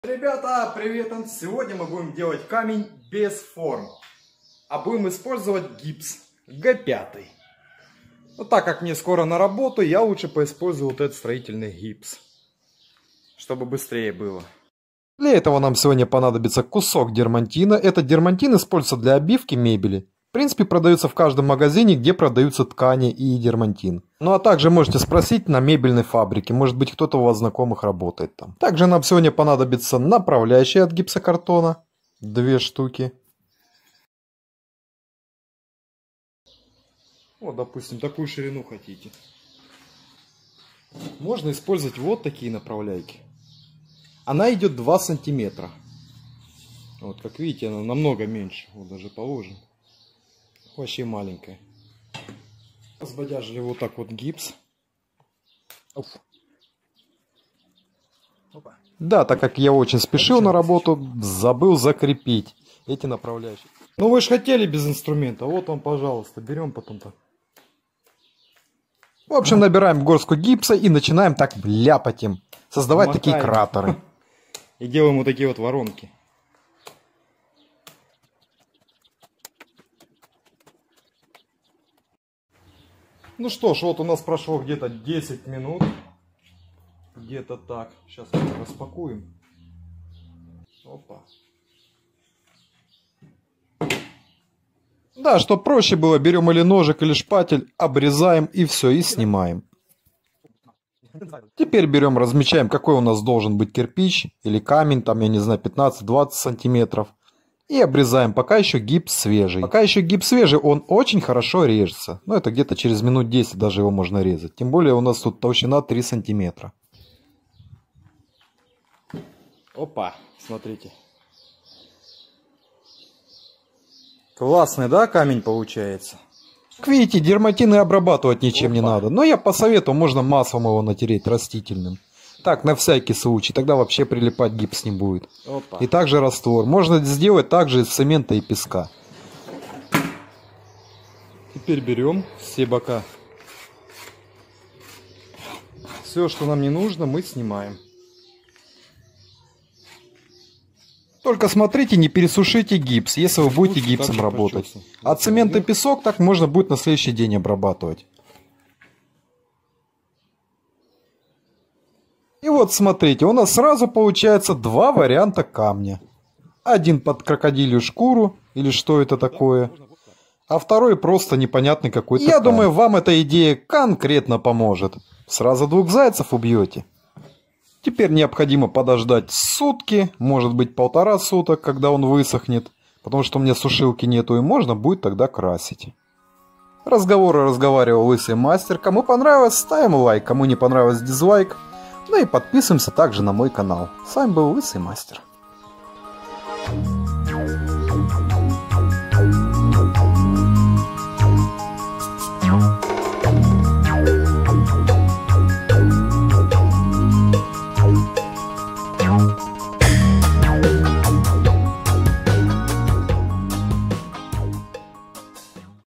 Ребята, привет! Сегодня мы будем делать камень без форм. А будем использовать гипс Г5. Но так как мне скоро на работу, я лучше поиспользую вот этот строительный гипс. Чтобы быстрее было. Для этого нам сегодня понадобится кусок дермантина. Этот дермантин используется для обивки мебели. В принципе, продается в каждом магазине, где продаются ткани и дермантин. Ну а также можете спросить на мебельной фабрике. Может быть, кто-то у вас знакомых работает там. Также нам сегодня понадобится направляющие от гипсокартона. 2 штуки. Вот, допустим, такую ширину хотите. Можно использовать вот такие направляйки. Она идет 2 сантиметра. Вот, как видите, она намного меньше. Вот даже положим. Вообще маленькая. Разбодяжили вот так вот гипс. Уф. Да, так как я очень спешил на работу, забыл закрепить эти направляющие. Ну вы же хотели без инструмента. Вот вам, пожалуйста, берем потом-то. В общем, набираем горстку гипса и начинаем так ляпать им. Создавать мотаем такие кратеры. И делаем вот такие вот воронки. Ну что ж, вот у нас прошло где-то 10 минут. Где-то так. Сейчас мы распакуем. Опа. Да, чтобы проще было, берем или ножик, или шпатель, обрезаем и все, и снимаем. Теперь берем, размечаем, какой у нас должен быть кирпич или камень, там, я не знаю, 15-20 сантиметров. И обрезаем, пока еще гипс свежий. Пока еще гипс свежий, он очень хорошо режется. Ну, это где-то через минут 10 даже его можно резать. Тем более у нас тут толщина 3 сантиметра. Опа, смотрите. Классный, да, камень получается? Как видите, дерматин и обрабатывать ничем не надо. Но я посоветую, можно маслом его натереть растительным. Так, на всякий случай, тогда вообще прилипать гипс не будет. Опа. И также раствор. Можно сделать также из цемента и песка. Теперь берем все бока. Все, что нам не нужно, мы снимаем. Только смотрите, не пересушите гипс, если вы будете гипсом работать. А цемент и песок так можно будет на следующий день обрабатывать. И вот смотрите, у нас сразу получается 2 варианта камня. Один под крокодилью шкуру, или что это такое, а второй просто непонятный какой-то камень. Я думаю, вам эта идея конкретно поможет. Сразу 2 зайцев убьете. Теперь необходимо подождать сутки, может быть 1,5 суток, когда он высохнет. Потому что у меня сушилки нету, и можно будет тогда красить. Разговаривал Лысый Мастер. Кому понравилось, ставим лайк. Кому не понравилось, дизлайк. Ну и подписываемся также на мой канал. С вами был Лысый Мастер.